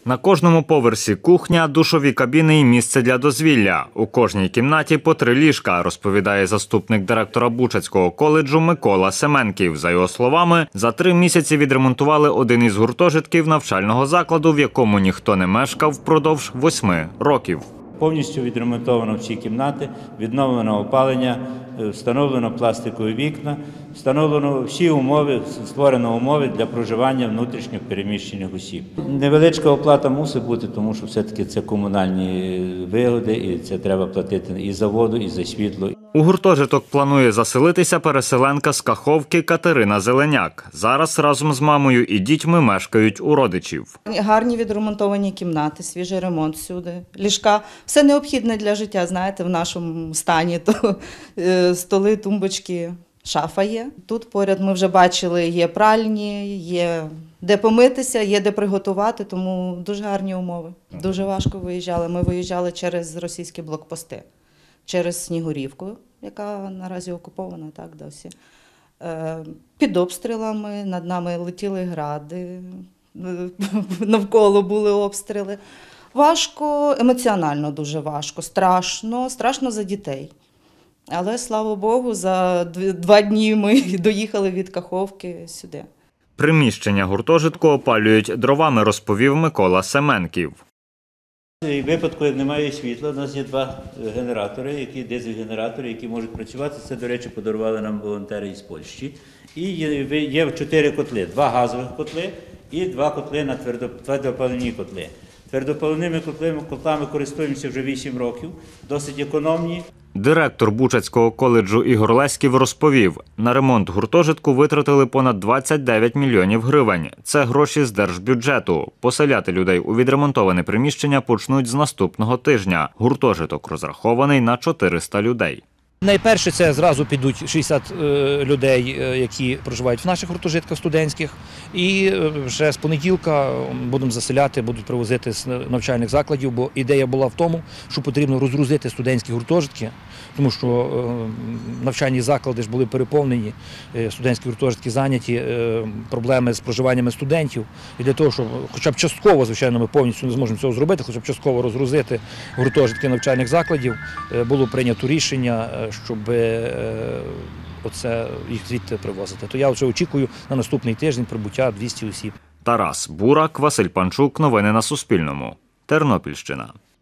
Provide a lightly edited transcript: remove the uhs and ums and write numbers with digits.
На кожному поверсі кухня, душові кабіни і місце для дозвілля. У кожній кімнаті по 3 ліжка, розповідає заступник директора Бучацького коледжу Микола Семенків. За його словами, за 3 місяці відремонтували один із гуртожитків навчального закладу, в якому ніхто не мешкав впродовж 8 років. Повністю відремонтовано всі кімнати, відновлено опалення, встановлено пластикові вікна, встановлено всі умови, створено умови для проживання внутрішньо переміщених осіб. Невеличка оплата мусить бути, тому що все-таки це комунальні вигоди, і це треба платити і за воду, і за світло. У гуртожиток планує заселитися переселенка з Каховки Катерина Зеленяк. Зараз разом з мамою і дітьми мешкають у родичів. Гарні відремонтовані кімнати, свіжий ремонт всюди, ліжка. Все необхідне для життя, знаєте, в нашому стані. То столи, тумбочки, шафа є. Тут поряд ми вже бачили, є пральні, є де помитися, є де приготувати, тому дуже гарні умови. Дуже важко виїжджали. Ми виїжджали через російські блокпости. Через Снігурівку, яка наразі окупована, так, досі. Під обстрілами, над нами летіли гради, навколо були обстріли. Важко, емоціонально дуже важко, страшно за дітей. Але, слава Богу, за 2 дні ми доїхали від Каховки сюди. Приміщення гуртожитку опалюють дровами, розповів Микола Семенків. У випадку, як немає світла, у нас є 2 генератори, дизель-генератори, які можуть працювати. Це, до речі, подарували нам волонтери із Польщі. І є 4 котли, 2 газових котли і 2 котли на твердопаливні котли. Твердопаливними котлами користуємося вже 8 років, досить економні. Директор Бучацького коледжу Ігор Леськів розповів, на ремонт гуртожитку витратили понад 29 мільйонів гривень. Це гроші з держбюджету. Поселяти людей у відремонтоване приміщення почнуть з наступного тижня. Гуртожиток розрахований на 400 людей. Найперше, це зразу підуть 60 людей, які проживають в наших гуртожитках студентських. І вже з понеділка будемо заселяти, будуть привозити з навчальних закладів, бо ідея була в тому, що потрібно розгрузити студентські гуртожитки, тому що навчальні заклади ж були переповнені, студентські гуртожитки зайняті, проблеми з проживаннями студентів. І для того, щоб хоча б частково, звичайно, ми повністю не зможемо цього зробити, хоча б частково розгрузити гуртожитки навчальних закладів, було прийнято рішення, щоб їх звідти привозити. То я вже очікую на наступний тиждень прибуття 200 осіб. Тарас Бурак, Василь Панчук. Новини на Суспільному. Тернопільщина.